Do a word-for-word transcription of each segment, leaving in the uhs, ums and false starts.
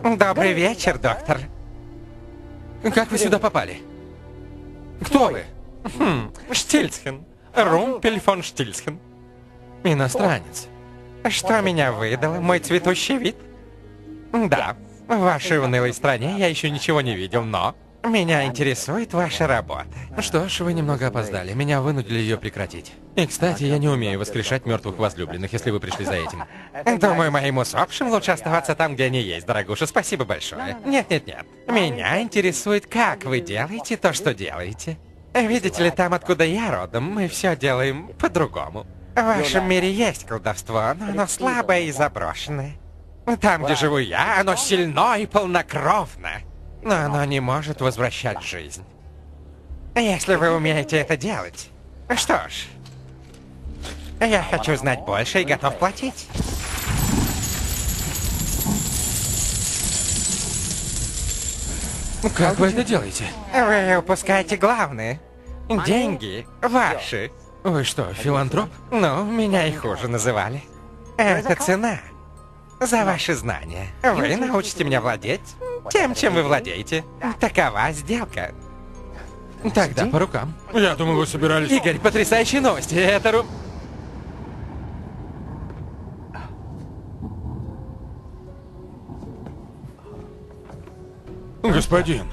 Добрый вечер, доктор. Как вы сюда попали? Кто вы? Хм, Штильцхен. Румпель фон Штильцхен. Иностранец. Что меня выдало? Мой цветущий вид? Да, в вашей унылой стране я еще ничего не видел, но меня интересует ваша работа. Что ж, вы немного опоздали. Меня вынудили ее прекратить. И, кстати, я не умею воскрешать мертвых возлюбленных, если вы пришли за этим. Думаю, моим усопшим лучше оставаться там, где они есть, дорогуша. Спасибо большое. Нет-нет-нет. Меня интересует, как вы делаете то, что делаете. Видите ли, там, откуда я родом, мы все делаем по-другому. В вашем мире есть колдовство, но оно слабое и заброшенное. Там, где живу я, оно сильно и полнокровно. Но оно не может возвращать жизнь. Если вы умеете это делать, что ж, я хочу знать больше и готов платить. Как вы это делаете? Вы упускаете главное. Деньги ваши. Вы что, филантроп? Ну, меня и хуже называли. Это цена за ваши знания. Вы научите меня владеть тем, чем вы владеете. Такова сделка. Тогда по рукам. Я думаю, вы собирались... Игорь, потрясающие новости. Это ру... Господин.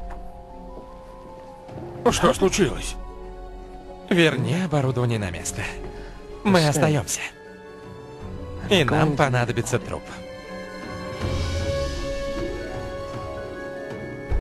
Что случилось? Верни оборудование на место. Мы остаемся. И нам понадобится труп.